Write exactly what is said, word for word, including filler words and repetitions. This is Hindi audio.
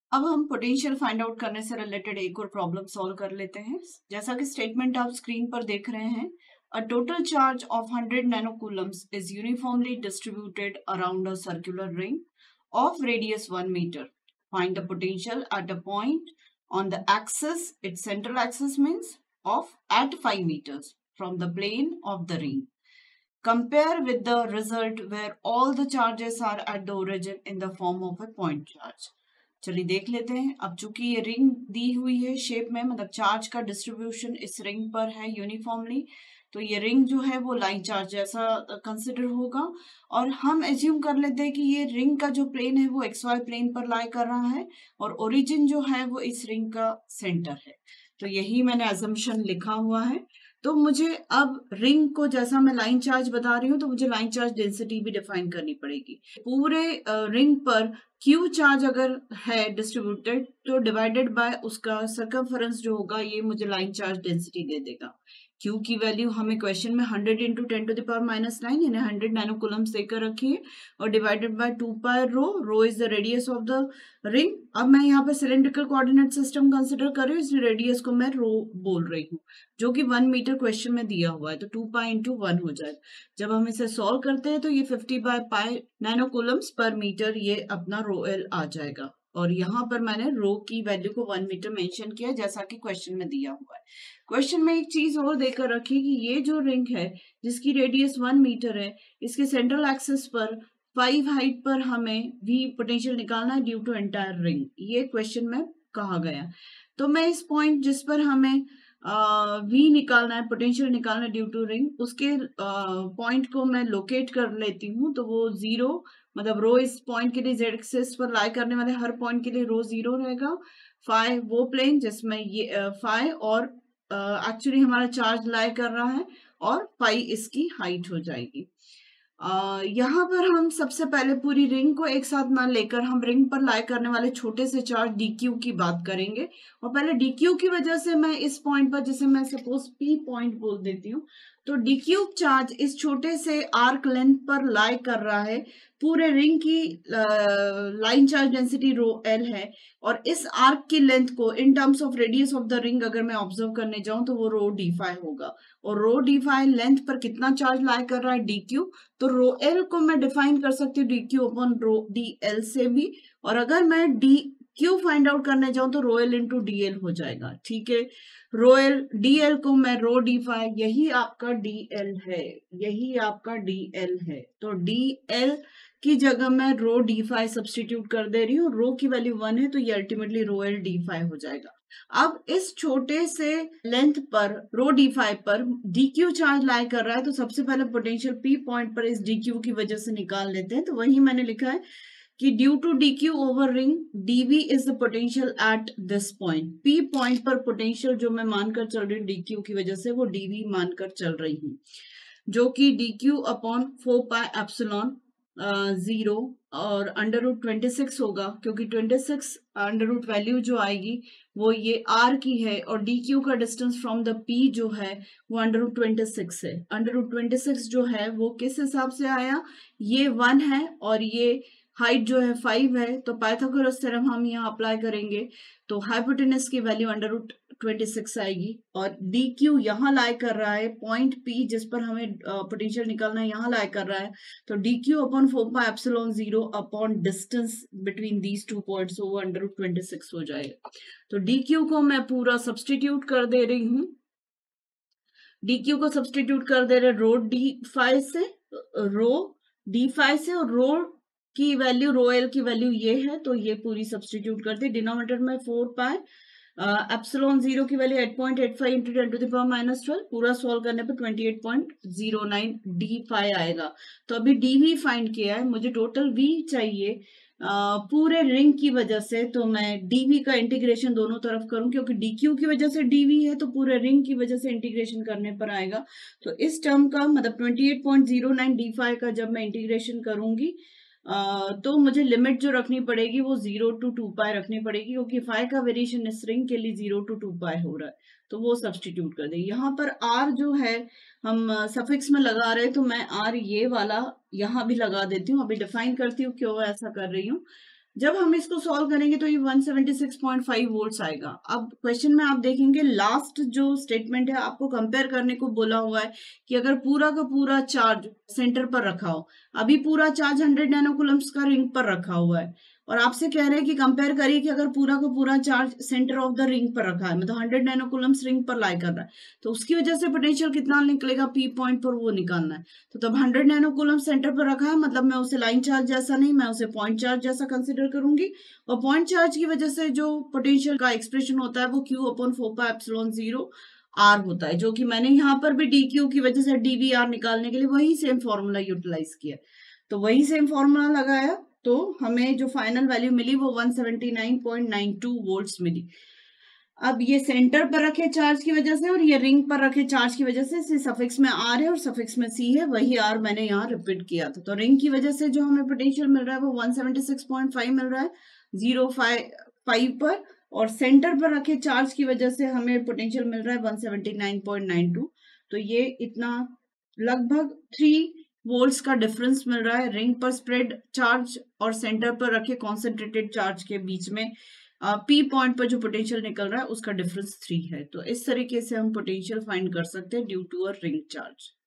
अब हम पोटेंशियल फाइंड आउट करने से रिलेटेड एक और प्रॉब्लम सॉल्व कर लेते हैं। जैसा कि स्टेटमेंट आप स्क्रीन पर देख रहे हैं, a total charge of hundred nanocoulombs is uniformly distributed around a circular ring of radius one meter. Find the potential at a point on the axis, its central axis means of at five meters from the plane of the ring. Compare with the result where all the charges are at the origin in the form of a point charge. चलिए देख लेते हैं। अब चूंकि ये रिंग दी हुई है शेप में, मतलब चार्ज का डिस्ट्रीब्यूशन इस रिंग पर है यूनिफॉर्मली, तो ये रिंग जो है वो लाइन चार्ज जैसा कंसिडर होगा। और हम एज्यूम कर लेते हैं कि ये रिंग का जो प्लेन है वो एक्स वाई प्लेन पर लाई कर रहा है और ओरिजिन जो है वो इस रिंग का सेंटर है। तो यही मैंने एजम्पशन लिखा हुआ है। तो मुझे अब रिंग को, जैसा मैं लाइन चार्ज बता रही हूँ, तो मुझे लाइन चार्ज डेंसिटी भी डिफाइन करनी पड़ेगी। पूरे रिंग पर क्यू चार्ज अगर है डिस्ट्रीब्यूटेड तो डिवाइडेड बाय उसका सर्कमफरेंस जो होगा, ये मुझे लाइन चार्ज डेंसिटी दे देगा। क्यू की वैल्यू हमें क्वेश्चन में hundred into ten to the power minus nine यानी हंड्रेड नैनो कूलम्स देकर रखी है और divided by two pi rho, rho is the radius of the ring. अब मैं यहाँ पे सिलेंड्रिकल कोऑर्डिनेट सिस्टम कंसिडर कर रही हूँ, इसलिए रेडियस को मैं रो बोल रही हूँ, जो कि वन मीटर क्वेश्चन में दिया हुआ है, तो टू पाई इंटू वन हो जाए। जब हम इसे सॉल्व करते हैं तो ये fifty by pi nano coulombs पर मीटर ये अपना रो एल आ जाएगा। और यहाँ पर मैंने रो की वैल्यू को वन मीटर मेंशन किया जैसा कि क्वेश्चन में दिया हुआ है। क्वेश्चन में एक चीज और देकर रखी कि ये जो रिंग है जिसकी रेडियस वन मीटर है, इसके सेंट्रल एक्सिस पर फाइव हाइट पर हमें वी पोटेंशियल निकालना है ड्यू टू एंटायर रिंग, ये क्वेश्चन में कहा गया। तो मैं इस पॉइंट जिस पर हमें वी निकालना है, पोटेंशियल निकालना है ड्यू टू रिंग, उसके पॉइंट को मैं लोकेट कर लेती हूँ। तो वो जीरो, मतलब रो इस पॉइंट के लिए जेड एक्सिस पर लाई करने वाले हर पॉइंट के लिए रो जीरो रहेगा। फाइव वो प्लेन जिसमें ये फाइव और एक्चुअली uh, हमारा चार्ज लाई कर रहा है और पाई इसकी हाइट हो जाएगी। Uh, यहाँ पर हम सबसे पहले पूरी रिंग को एक साथ ना लेकर हम रिंग पर लाई करने वाले छोटे से चार्ज डी क्यू की बात करेंगे। और पहले डी क्यू की वजह से मैं इस पॉइंट पर, जिसे मैं सपोज पी पॉइंट बोल देती हूँ, तो डी क्यू चार्ज इस छोटे से आर्क लेंथ पर लाई कर रहा है। पूरे रिंग की line charge density rho L है और इस आर्क की लेंथ को in terms of radius of the ring अगर मैं ऑब्जर्व करने जाऊं तो वो रो डी फाइव होगा। और रो डी फाइव लेंथ पर कितना चार्ज लाई कर रहा है, डी क्यू। तो रो एल को मैं डिफाइन कर सकती हूँ D Q upon rho D L से भी। और अगर मैं डी क्यू फाइंड आउट करने जाऊं तो rho L into D L हो जाएगा। ठीक है, रो एल डी एल को मैं रो डी फाइव, यही आपका डी एल है, यही आपका डी एल है। तो डी एल की जगह मैं रो डी फाइव सब्सटीट्यूट कर दे रही हूँ। रो की वैल्यू वन है तो ये ultimately rho L D five हो जाएगा। अब इस छोटे से लेंथ पर रो डी फाइव पर डी क्यू चार्ज लाई कर रहा है, तो सबसे पहले पोटेंशियल पी पॉइंट पर इस डी क्यू की वजह से निकाल लेते हैं। तो वही मैंने लिखा है कि due to D Q over ring DV is the potential at this point. P point पर पोटेंशियल जो मैं मानकर चल रही हूँ डी क्यू की वजह से, वो डीवी मानकर चल रही हूँ, जो कि D Q upon four pi epsilon zero और अंडर रूट ट्वेंटी सिक्स होगा, क्योंकि twenty six under root value जो आएगी वो ये आर की है और डी क्यू का डिस्टेंस फ्रॉम द पी जो है वो अंडर रूट ट्वेंटी सिक्स है। अंडर रूट ट्वेंटी सिक्स जो है वो किस हिसाब से आया, ये वन है और ये हाइट जो है फाइव है, तो पाइथागोरस थ्योरम हम यहाँ अप्लाई करेंगे तो हाइपोटेनस की value under root twenty six आएगी। और डी क्यू यहाँ लाई कर रहा है, पॉइंट पी जिस पर हमें पोटेंशियल निकालना है यहाँ लाई कर रहा है, तो D Q upon four pi epsilon zero upon distance between these two points, वो अंडर रूट ट्वेंटी सिक्स हो जाएगा। तो डी क्यू को मैं पूरा सब्सटीट्यूट कर दे रही हूँ, डी क्यू को सब्सटीट्यूट कर दे रहे रो डी फाइव से, रो डी फाइव से, और रो की वैल्यू, रो एल की वैल्यू ये है, तो ये पूरी सब्सटीट्यूट करते, डिनोमिनेटर में फोर पाई एप्सिलॉन जीरो की value eight point eight five into ten to the power minus twelve, पूरा सॉल्व करने पर twenty eight point zero nine D five आएगा। तो अभी डी वी फाइंड किया है, मुझे टोटल वी चाहिए Uh, पूरे रिंग की वजह से, तो मैं डीवी का इंटीग्रेशन दोनों तरफ करूं, क्योंकि डीक्यू की वजह से डीवी है तो पूरे रिंग की वजह से इंटीग्रेशन करने पर आएगा। तो इस टर्म का मतलब twenty eight point zero nine D five का जब मैं इंटीग्रेशन करूंगी Uh, तो मुझे लिमिट जो रखनी पड़ेगी वो जीरो टू टू पाई रखनी पड़ेगी, क्योंकि फाइव का वेरिएशन इस रिंग के लिए जीरो टू टू पाई हो रहा है, तो वो सब्सटीट्यूट कर देंगे। यहाँ पर आर जो है हम सफिक्स में लगा रहे हैं, तो मैं आर ये वाला यहाँ भी लगा देती हूँ। अभी डिफाइन करती हूँ क्यों ऐसा कर रही हूँ। जब हम इसको सॉल्व करेंगे तो ये one seventy six point five volts आएगा। अब क्वेश्चन में आप देखेंगे लास्ट जो स्टेटमेंट है आपको कंपेयर करने को बोला हुआ है कि अगर पूरा का पूरा चार्ज सेंटर पर रखा हो, अभी पूरा चार्ज हंड्रेड नैनोकूलम्स का रिंग पर रखा हुआ है और आपसे कह रहे हैं कि कंपेयर करिए कि अगर पूरा का पूरा charge centre of the ring पर रखा है, मतलब हंड्रेड नैनोकूलम्स रिंग पर लाई कर रहा है, तो उसकी वजह से पोटेंशियल कितना निकलेगा पी पॉइंट पर, वो निकालना है। तो तब हंड्रेड नैनोकूलम सेंटर पर रखा है, मतलब मैं उसे लाइन चार्ज जैसा नहीं, मैं उसे पॉइंट चार्ज जैसा कंसिडर करूंगी। और पॉइंट चार्ज की वजह से जो पोटेंशियल का एक्सप्रेशन होता है वो Q upon four pi epsilon zero R होता है, जो कि मैंने यहाँ पर भी डी क्यू की वजह से डी वी आर निकालने के लिए वही सेम फॉर्मूला यूटिलाइज किया। तो वही सेम फॉर्मूला लगाया तो हमें जो फाइनल वैल्यू मिली वो one seventy nine point nine two volts मिली। अब ये सेंटर पर रखे चार्ज की वजह से और ये रिंग पर रखे चार्ज की वजह से सफिक्स में आर है और सफिक्स में सी है, वही आर मैंने यहाँ रिपीट किया था। तो रिंग की वजह से जो हमें पोटेंशियल मिल रहा है वो one seventy six point five मिल रहा है जीरो फाइव पर, और सेंटर पर रखे चार्ज की वजह से हमें पोटेंशियल मिल रहा है one seventy nine point nine two. तो ये इतना लगभग थ्री वोल्ट्स का डिफरेंस मिल रहा है रिंग पर स्प्रेड चार्ज और सेंटर पर रखे कॉन्सेंट्रेटेड चार्ज के बीच में। पी uh, पॉइंट पर जो पोटेंशियल निकल रहा है उसका डिफरेंस थ्री है। तो इस तरीके से हम पोटेंशियल फाइंड कर सकते हैं due to a ring charge.